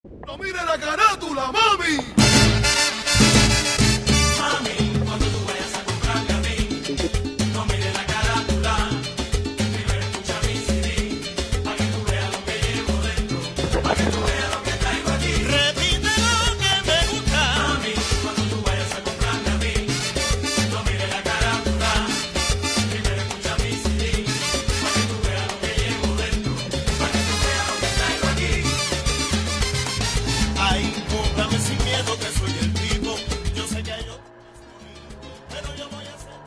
¡No mire la carátula, mami! Mami, cuando tú vayas a comprarme a mí, no mire la carátula, primero escucha mi CD, para que tú veas lo que llevo dentro, para que tú veas lo que traigo aquí. Repite lo que me gusta. Mami, cuando tú vayas a comprarme a mí, no mire la carátula, primero escucha mi CD, para que tú veas lo que llevo dentro, para que tú veas lo que traigo aquí. Ay, cómprame sin miedo que soy el tipo. Yo sé que hay otros bonitos, pero yo voy a hacer.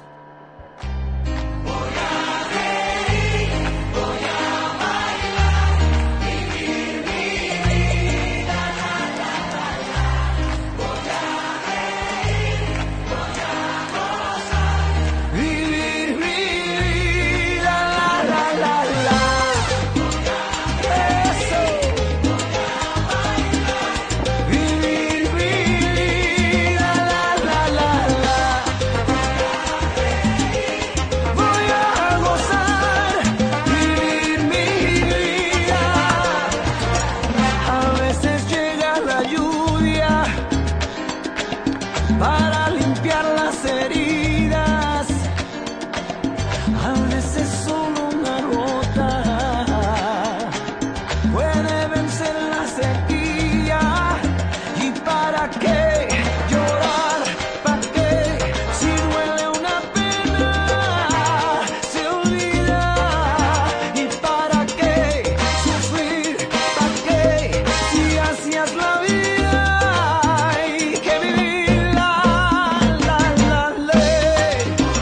Vivir mi vida, la. Eso. Vivir mi vida, la. Voy a gozar, vivir mi vida. A veces llega la lluvia para limpiar las heridas. A veces solo una gota puede vencer la sequía. ¿Y para qué llorar? ¿Para qué? Si duele una pena, se olvida. ¿Y para qué sufrir? ¿Para qué? Si así es la vida, hay que vivirla, la ley.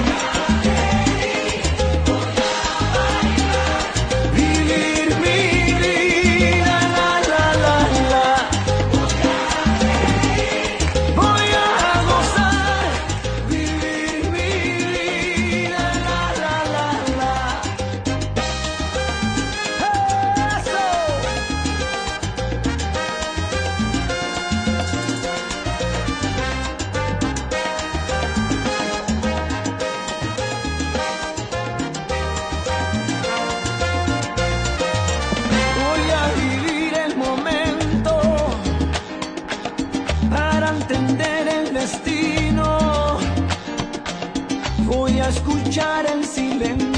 Vivir mi vida, la. Voy a gozar, vivir mi vida, la. Eso. Voy a vivir el momento para entender el destino. Voy a escuchar el silencio